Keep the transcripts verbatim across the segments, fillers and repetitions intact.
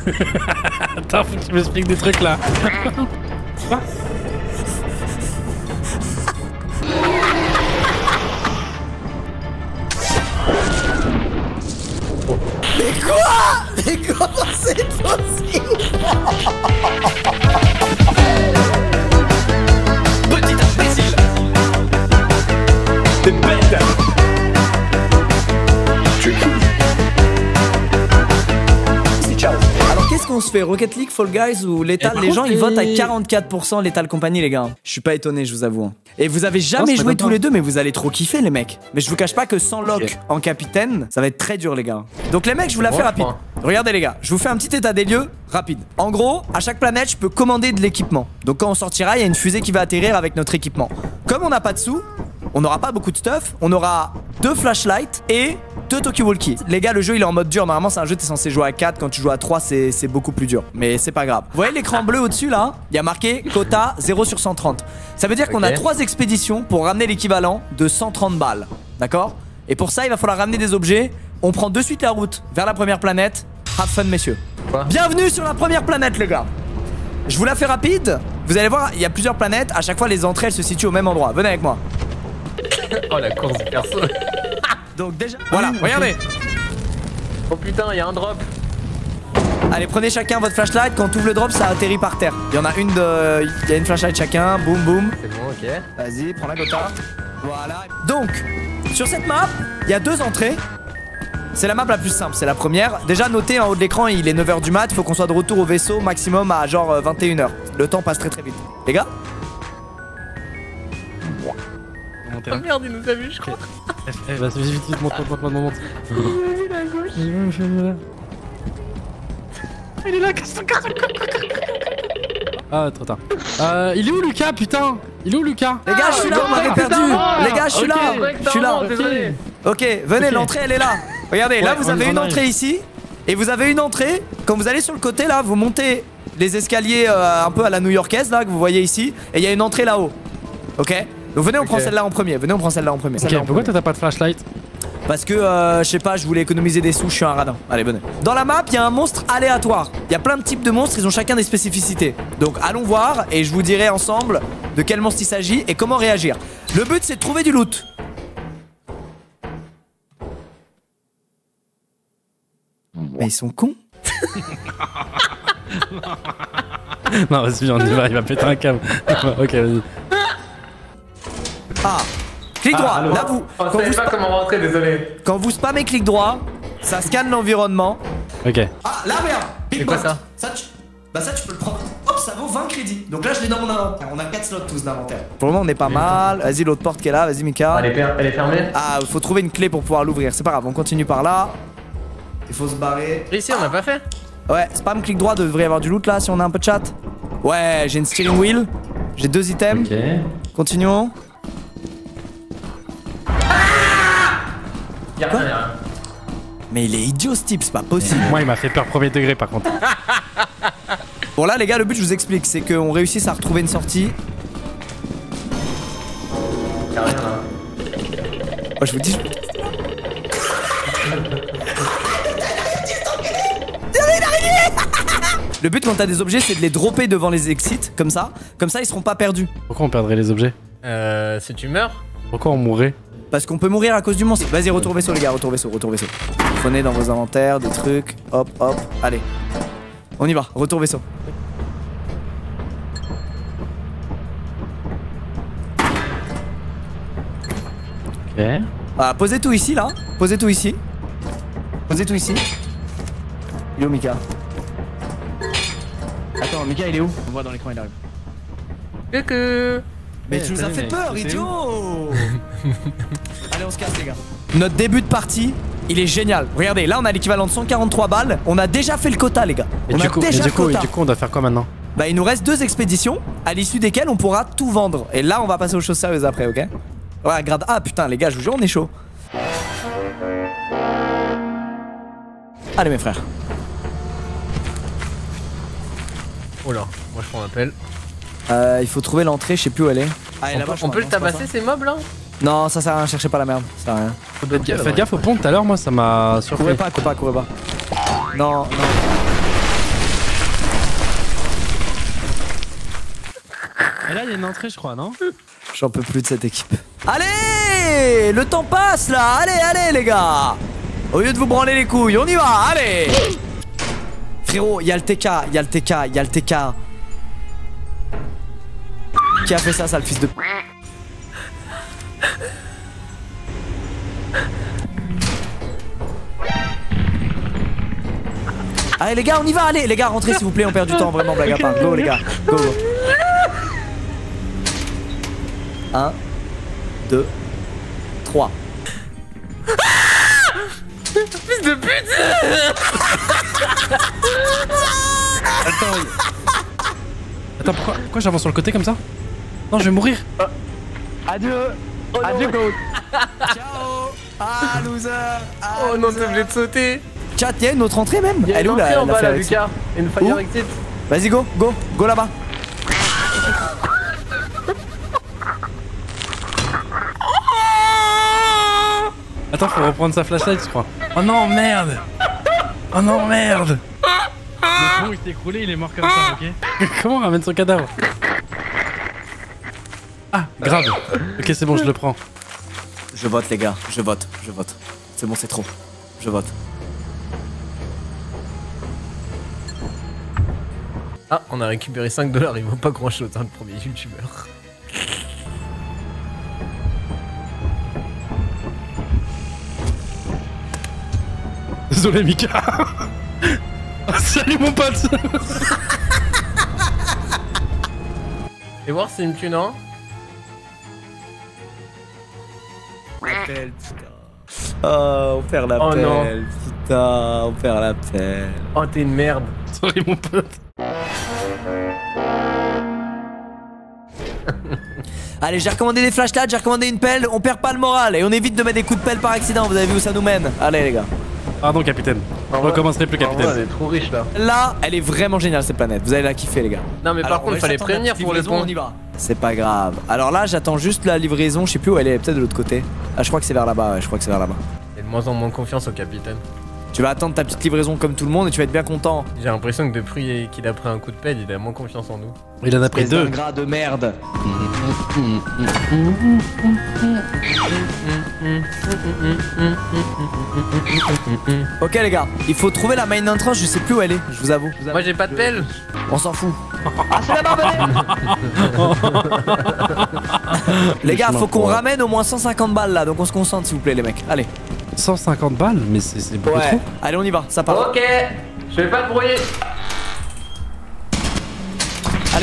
Attends, faut que tu m'expliques des trucs là. Quoi? Mais quoi? Mais comment c'est possible? Petit imbécile. T'es bête. Ciao. Alors qu'est-ce qu'on se fait? Rocket League, Fall Guys ou Lethal? Les gens ils votent à quarante-quatre pour cent Lethal Company les gars. Je suis pas étonné, je vous avoue. Hein. Et vous avez jamais non, joué tous les deux, mais vous allez trop kiffer les mecs. Mais je vous cache pas que sans Locke okay. en capitaine, ça va être très dur les gars. Donc les mecs, je vous la fais rapide. Regardez les gars, je vous fais un petit état des lieux rapide. En gros, à chaque planète, je peux commander de l'équipement. Donc quand on sortira, il y a une fusée qui va atterrir avec notre équipement. Comme on n'a pas de sous, on n'aura pas beaucoup de stuff, on aura deux flashlights et deux talkie-walkie. Les gars, le jeu il est en mode dur. Normalement, c'est un jeu, t'es censé jouer à quatre. Quand tu joues à trois, c'est beaucoup plus dur. Mais c'est pas grave. Vous voyez l'écran bleu au-dessus là? Il y a marqué quota zéro sur cent trente. Ça veut dire okay. qu'on a trois expéditions pour ramener l'équivalent de cent trente balles. D'accord? Et pour ça, il va falloir ramener des objets. On prend de suite la route vers la première planète. Have fun, messieurs. Quoi? Bienvenue sur la première planète, les gars. Je vous la fais rapide. Vous allez voir, il y a plusieurs planètes. À chaque fois, les entrées elles se situent au même endroit. Venez avec moi. Oh la course de perso. Donc déjà, voilà, regardez. Oh putain, il y a un drop. Allez, prenez chacun votre flashlight. Quand tu ouvres le drop, ça atterrit par terre. Il y en a une de, il y a une flashlight chacun. Boum boum. C'est bon, ok. Vas-y, prends la gota. Voilà. Donc, sur cette map, il y a deux entrées. C'est la map la plus simple, c'est la première. Déjà notez en haut de l'écran, il est neuf heures du mat. Il faut qu'on soit de retour au vaisseau maximum à genre vingt et une heures. Le temps passe très très vite. Les gars. Oh merde, il nous a vu, je crois. Eh, bah, vite, vite, vite, monte, monte, monte, monte. Il est à gauche. Il est là, casse-toi, casse-toi. Ah, trop tard. Euh, il est où Lucas, putain? Il est où Lucas? Les gars, je suis là, on m'avait perdu. Les gars, je suis là. Je suis là. Ok, venez, l'entrée, elle est là. Regardez, là, vous avez une entrée ici. Et vous avez une entrée. Quand vous allez sur le côté, là, vous montez les escaliers euh, un peu à la new-yorkaise, là, que vous voyez ici. Et il y a une entrée là-haut. Ok? Donc venez on okay. prend celle-là en premier, venez on prend celle-là en premier. Ok, pourquoi t'as pas de flashlight? Parce que, euh, je sais pas, je voulais économiser des sous, je suis un radin. Allez, venez. Dans la map, il y a un monstre aléatoire. Il y a plein de types de monstres, ils ont chacun des spécificités. Donc allons voir et je vous dirai ensemble de quel monstre il s'agit et comment réagir. Le but c'est de trouver du loot. Mais ils sont cons. Non, vas-y, on y va, il va péter un câble. Ok, vas-y. Ah, clic droit, ah, là vous... On savait pas comment rentrer, désolé. Quand vous spammez clic droit, ça scanne l'environnement. Ok. Ah, là regarde. C'est quoi ça? Ça tu... Bah ça tu peux le prendre. Hop, ça vaut vingt crédits. Donc là je l'ai dans mon inventaire. On a quatre slots tous d'inventaire. Pour le moment on est pas mal. Vas-y l'autre porte qui est là, vas-y Mika. Elle est, elle est fermée. Ah, faut trouver une clé pour pouvoir l'ouvrir. C'est pas grave, on continue par là. Il faut se barrer. Ici on a pas fait. Ouais, spam clic droit, devrait y avoir du loot là si on a un peu de chat. Ouais, j'ai une steering wheel. J'ai deux items. Ok. Continuons. Y'a rien, y'a rien. Mais il est idiot ce type, c'est pas possible. Moi il m'a fait peur premier degré par contre. Bon là les gars, le but je vous explique, c'est qu'on réussisse à retrouver une sortie. Y'a rien là. Moi je vous dis... Je... Le but quand t'as des objets c'est de les dropper devant les exits, comme ça. Comme ça ils seront pas perdus. Pourquoi on perdrait les objets? Euh... Si tu meurs? Pourquoi on mourrait? Parce qu'on peut mourir à cause du monstre. Vas-y, retour vaisseau les gars, retour vaisseau, retour vaisseau. Prenez dans vos inventaires des trucs. Hop, hop, allez. On y va, retour vaisseau. Ok. Ah, posez tout ici là. Posez tout ici. Posez tout ici. Il est où Mika? Attends, Mika il est où? On voit dans l'écran, il arrive. Coucou. Mais tu nous as fait peur, idiot. Allez, on se casse les gars. Notre début de partie, il est génial. Regardez, là on a l'équivalent de cent quarante-trois balles. On a déjà fait le quota les gars. Et on du a coup, déjà et du coup, le quota. et du coup, on doit faire quoi maintenant? Bah il nous reste deux expéditions à l'issue desquelles on pourra tout vendre. Et là on va passer aux choses sérieuses après, ok? Ouais, grade A, putain les gars, je vous jure on est chaud. Allez mes frères. Oh là, moi je prends l'appel. Euh, il faut trouver l'entrée, je sais plus où elle est. Ah, on peut, on peut le tabasser ces mobs là? Non, ça sert à rien, cherchez pas la merde, ça sert à rien. Okay, faites gaffe au pont tout à l'heure, moi ça m'a surpris. Courez pas, courez pas, courez pas. Non, non. Et là, il y a une entrée, je crois, non? J'en peux plus de cette équipe. Allez! Le temps passe là! Allez, allez les gars! Au lieu de vous branler les couilles, on y va! Allez! Frérot, il y a le T K, il y a le T K, il y a le T K. Qui a fait ça, ça le fils de... Allez les gars, on y va, allez les gars, rentrez s'il vous plaît, on perd du temps, vraiment, blague à part. Go les gars, go, go. un, deux, trois. Fils de pute. Attends, Attends, pourquoi, pourquoi j'avance sur le côté comme ça? Non, je vais mourir. Euh, adieu. Oh adieu, go. Ciao. Ah, loser. Ah, Oh non, t'es obligé de sauter. Chat, il y a une autre entrée même. Il y a Elle une est où entrée la, en la bas là, fire exit? Lucas. Une fire Où exit. Vas-y, go, go, go là-bas. Attends, faut reprendre sa flashlight, je crois. Oh non, merde. Oh non, merde. Le pont il s'est écroulé, il est mort comme ça, ok? Comment on ramène son cadavre? Ah, grave. Ok, c'est bon, je le prends. Je vote les gars, je vote, je vote. C'est bon, c'est trop. Je vote. Ah, on a récupéré cinq dollars, il vaut pas grand chose, hein, le premier youtubeur. Désolé, Mika. Ah, salut mon pote. Et voir s'il me tue, non? Appel, putain. Oh, on perd la Oh, pelle, non. putain, on perd la pelle. Oh, t'es une merde. Sorry, mon pote. Allez, j'ai recommandé des flashlights, j'ai recommandé une pelle, on perd pas le moral et on évite de mettre des coups de pelle par accident, vous avez vu où ça nous mène. Allez les gars. Pardon, capitaine. Je recommencerai plus, On capitaine. est trop riche là. Là, elle est vraiment géniale cette planète, vous allez la kiffer les gars. Non, mais par Alors, on contre, va il fallait juste attendre la prévenir petite pour le livraison, pont. on y va. C'est pas grave. Alors là, j'attends juste la livraison, je sais plus où elle est, peut-être de l'autre côté. Ah, je crois que c'est vers là-bas, ouais, je crois que c'est vers là-bas. J'ai de moins en moins confiance au capitaine. Tu vas attendre ta petite livraison comme tout le monde et tu vas être bien content. J'ai l'impression que depuis qu'il a pris un coup de pelle, il a moins confiance en nous. Il en a pris deux. gras de merde. Ok les gars, il faut trouver la main entrance, je sais plus où elle est, je vous avoue. Moi, j'ai pas de pelle. On s'en fout. Ah, c'est là-bas, Les gars, faut qu'on Ouais. ramène au moins cent cinquante balles là, donc on se concentre s'il vous plaît les mecs. Allez. cent cinquante balles, mais c'est c'est beaucoup trop. Allez, on y va, ça part. Ok, je vais pas te brouiller. Allez.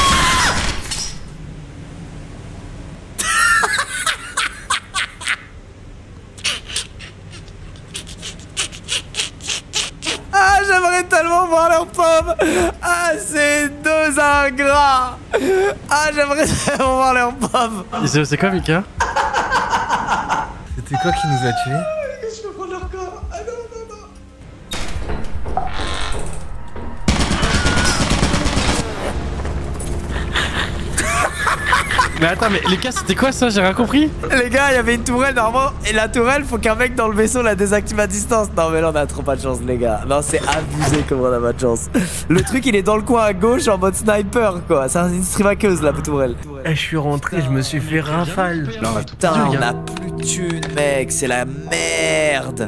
Ah, j'aimerais tellement voir leurs pommes. Ah, ces deux ingrats. Ah, j'aimerais tellement voir leurs pommes. C'est c'est quoi, Mika? C'était quoi qui nous a tués? Je peux prendre leur corps. Ah non, non, non. Mais attends, mais Lucas, c'était quoi ça? J'ai rien compris. Les gars, il y avait une tourelle normalement, et la tourelle, faut qu'un mec dans le vaisseau la désactive à distance. Non, mais là, on a trop pas de chance, les gars. Non, c'est abusé comment on a pas de chance. Le truc, il est dans le coin à gauche en mode sniper, quoi. C'est une strivaqueuse, la tourelle. Eh, je suis rentré, je me suis fait rafale. Là, on a tout Putain, perdu, on gars. a plus de thunes, mec. C'est la merde.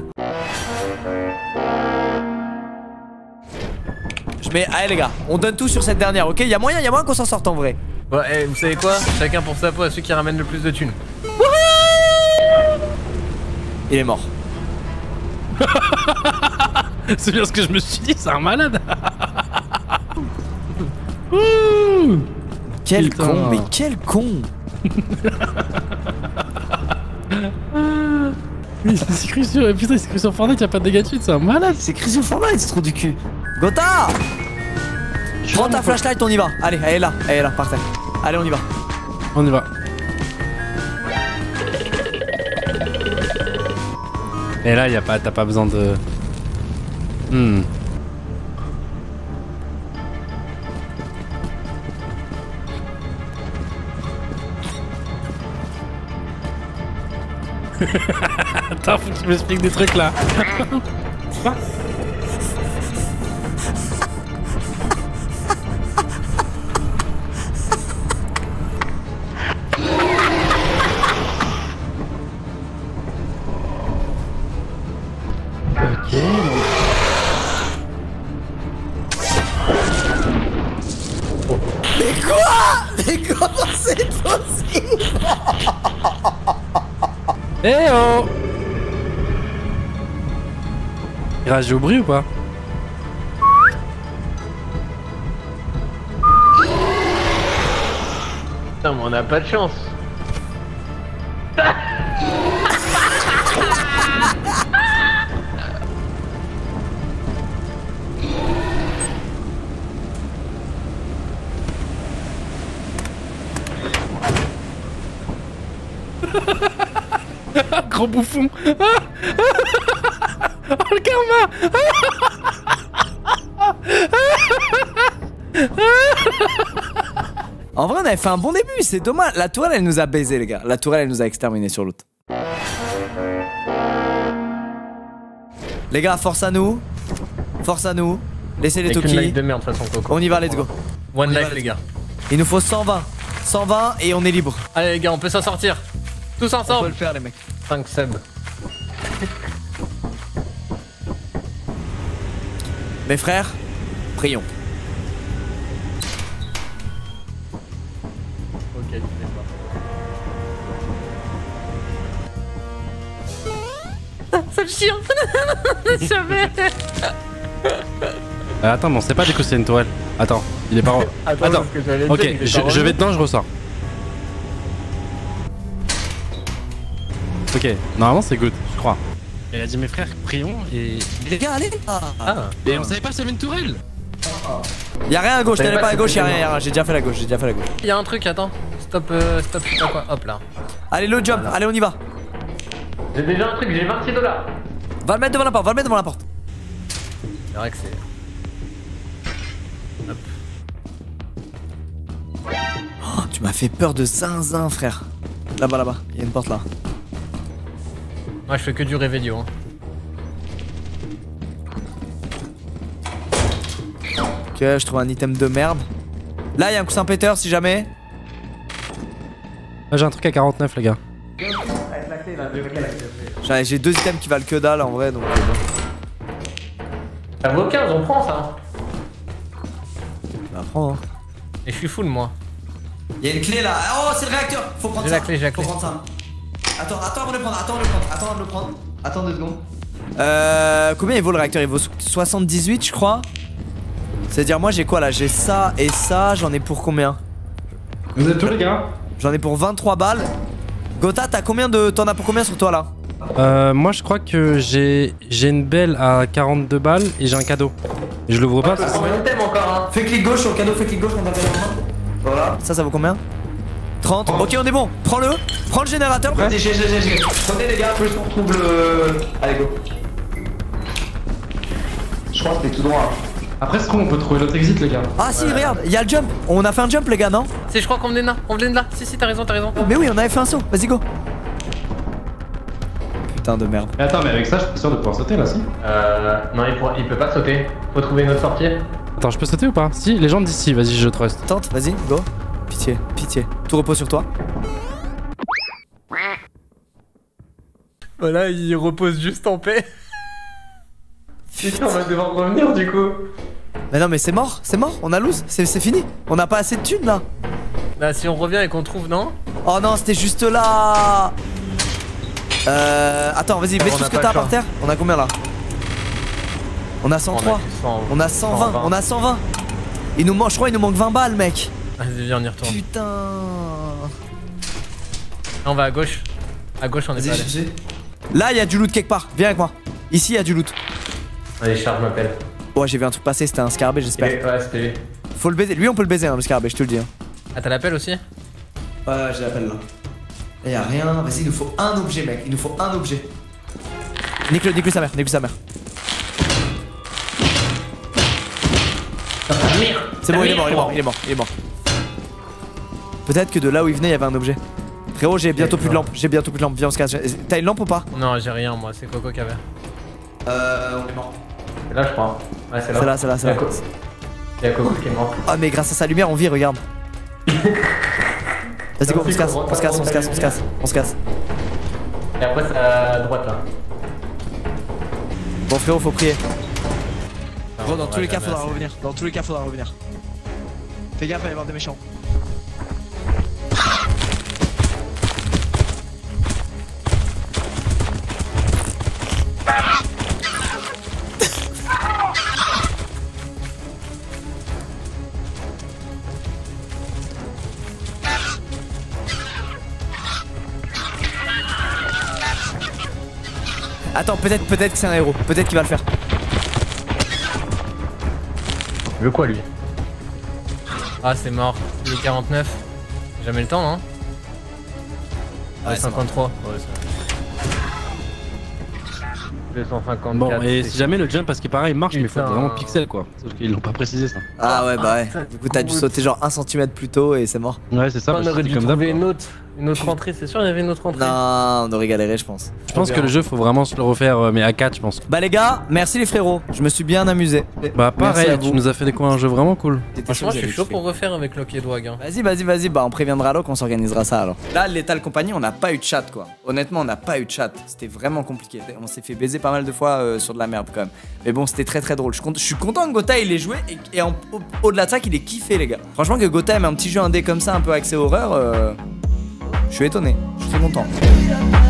Je mets. Allez, les gars, on donne tout sur cette dernière, ok? Y'a moyen, y'a moyen qu'on s'en sorte en vrai. Bon, eh, vous savez quoi? Chacun pour sa peau à celui qui ramène le plus de thunes. Il est mort. C'est bien ce que je me suis dit, c'est un malade. Ouh. Quel Putain. con, mais quel con. Il s'est cru sur. Putain, il s'est cru sur Fortnite, y'a pas de dégâts de chute, c'est un malade. C'est Chris Fortnite, c'est trop du cul. Gotha! Prends ta flashlight, on y va. Allez, elle est là, elle est là, parfait. Allez, on y va. On y va. Et là, y a pas, t'as pas besoin de. Hmm. Attends, faut que tu m'expliques des trucs là. Quoi? Eh oh! Il réagit au bruit ou pas? Putain, mais on a pas de chance. Gros bouffon. Oh le karma. En vrai, on avait fait un bon début, c'est dommage. La tourelle, elle nous a baisé, les gars. La tourelle, elle nous a exterminé sur l'autre. Les gars, force à nous. Force à nous. Laissez les Avec une life Toki. de merde de toute façon, Coco. On y va, let's go. One On y va, life, let's les go. gars. Il nous faut cent vingt. cent vingt et on est libre. Allez, les gars, on peut s'en sortir. Tous On peut ensemble. le faire, les mecs. cinq subs. Mes frères, prions. Ok, tu fais pas. Ça me chie. Jamais. Euh, attends, mais on sait pas du coup c'est une tourelle. Attends, il est pas... Attends, Attends. parce que j'allais Ok, dire, il est je, pas je vais revenu. dedans, je ressors. Ok, normalement c'est good, je crois. Il a dit mes frères, prions et... Les gars, allez. Ah. Et on savait pas que c'était une tourelle. Y'a rien à gauche, T'avais t'allais pas pas à gauche, y'a cette rien, y'a rien. J'ai déjà fait la gauche, j'ai déjà fait la gauche. Il y a un truc, attends. Stop, euh, stop, je sais pas quoi. Hop là. Allez, le jump, allez, on y va. J'ai déjà un truc, j'ai vingt-six dollars. Va le mettre devant la porte, va le mettre devant la porte. C'est vrai que c'est. Hop. Oh, tu m'as fait peur de zinzin, frère. Là-bas, là-bas, il y a une porte là. Moi, je fais que du Réveillon. Hein. Ok, je trouve un item de merde. Là, il y a un coussin péteur si jamais. Là j'ai un truc à quarante-neuf les gars. J'ai j'ai deux items qui valent que dalle en vrai, donc. euh, bon. Ça vaut quinze, on prend ça. Bah, prends, hein. Et je suis full, moi. Il y a une clé là. Oh, c'est le réacteur. Faut prendre J'ai ça. la clé, j'ai la Faut clé. prendre ça. Attends, attends avant de le prendre. Attends de le prendre. Attends de le prendre. Attends deux secondes. Euh, combien il vaut le réacteur? Il vaut soixante-dix-huit, je crois. C'est-à-dire, moi j'ai quoi là? J'ai ça et ça. J'en ai pour combien? Vous êtes tous les gars? J'en ai pour vingt-trois balles. Gotha, t'as combien de. T'en as pour combien sur toi là? Euh, moi je crois que j'ai j'ai une belle à quarante-deux balles et j'ai un cadeau. Et je l'ouvre pas parce que... Combien de thèmes encore, hein? Fais clic gauche sur le cadeau, fais clic gauche quand t'as le cadeau en main. Voilà. Ça, ça vaut combien? trente. Ok, on est bon. Prends-le. Prends le générateur. J'ai, j'ai, j'ai, j'ai. Attendez les gars, faut juste qu'on retrouve le... Allez, go. Je crois que c'était tout droit. Après, est-ce qu'on peut trouver l'autre exit, les gars? Ah si, regarde, il y a le jump. On a fait un jump, les gars, non? Si, je crois qu'on venait de là. On venait de là. Si, si, t'as raison, t'as raison. Mais oui, on avait fait un saut. Vas-y, go. Putain de merde. Mais attends, mais avec ça, je suis sûr de pouvoir sauter là, si? Euh. Non, il, pourra- il peut pas sauter. Faut trouver une autre sortie. Attends, je peux sauter ou pas? Si, les gens d'ici, vas-y, je trust. Tente, vas-y, go. Pitié, pitié. Tout repose sur toi. Voilà, il repose juste en paix. Putain, on va devoir revenir du coup. Mais non, mais c'est mort, c'est mort. On a lose, c'est c'est fini. On n'a pas assez de thunes là. Bah, si on revient et qu'on trouve, non? Oh non, c'était juste là. Euh. Attends, vas-y, mets On tout a ce que pas t'as le par choix. terre. On a combien là? On a cent trois. cent. On a cent vingt. On a cent vingt. Il nous manque, je crois, il nous manque vingt balles, mec. Vas-y, viens, on y retourne. Putain. Ah, on va à gauche. À gauche, on est pas allé. Vas-y, là, il y a du loot quelque part. Viens avec moi. Ici, il y a du loot. Allez, Charles m'appelle. Ouais, j'ai vu un truc passer, c'était un scarabée, j'espère. Ouais, c'était lui. Faut le baiser. Lui, on peut le baiser, hein, le scarabée, je te le dis. Hein. Ah, t'as l'appel aussi? Ouais, je l'appelle là. Là, y a rien. Vas-y, il nous faut un objet, mec. Il nous faut un objet. Nique-le, nique-le sa mère, nique-le sa mère. C'est bon, il est mort, il est mort, il est mort, il est mort. Peut-être que de là où il venait, il y avait un objet. Frérot, j'ai bientôt plus de lampe. J'ai bientôt plus de lampe. Viens, on se casse. T'as une lampe ou pas? Non, j'ai rien, moi. C'est Coco qui avait. Euh, on est mort. C'est là, je crois. Ouais, c'est là. C'est là, c'est là, c'est là. Il y a Coco qui est mort. Ah, mais grâce à sa lumière, on vit, regarde. Vas-y, go, on se casse, on se casse, on se casse, on se casse, on se casse. Et après, c'est à droite là. Bon, frérot, faut prier. Gros, dans on tous va les cas, jamais faudra assez. revenir. Dans tous les cas, faudra revenir. Fais gaffe, il va y avoir des méchants. Attends, peut-être peut-être que c'est un héros. Peut-être qu'il va le faire. Il veut quoi lui? Ah c'est mort. Il est quarante-neuf. Jamais le temps non? Ouais, cinquante-trois. Ouais, ça. deux cent cinquante-quatre. Bon, et si jamais le jump, parce qu'il paraît, il marche, mais il faut Putain. vraiment pixel quoi. Sauf qu'ils l'ont pas précisé ça. Ah ouais, bah ouais. Du coup, t'as dû sauter genre un centimètre plus tôt et c'est mort. Ouais, c'est ça, On parce que aurait c'est dû comme d'hab. trouver une autre, une autre entrée, c'est sûr il y avait une autre entrée. Non, on aurait galéré, je pense. Je pense que le jeu, faut vraiment se le refaire, euh, mais à quatre, je pense. Bah les gars, merci les frérots. Je me suis bien amusé. Bah, pareil, Merci à tu vous. nous as fait découvrir un jeu vraiment cool. Franchement je suis chaud pour refaire avec Lock et Dwag. Hein. Vas-y, vas-y, vas-y, bah on préviendra Locke, on s'organisera ça alors. Là, l'étal compagnie, on n'a pas eu de chat quoi. Honnêtement, on n'a pas eu de chat. C'était vraiment compliqué. On s'est fait baiser pas mal de fois euh, sur de la merde quand même. Mais bon, c'était très très drôle. Je suis content, je suis content que Gotha il ait joué et, et en- au- au-delà de ça qu'il ait kiffé les gars. Franchement, que Gotha aime un petit jeu indé comme ça, un peu axé horreur, euh, je suis étonné. Je suis très content.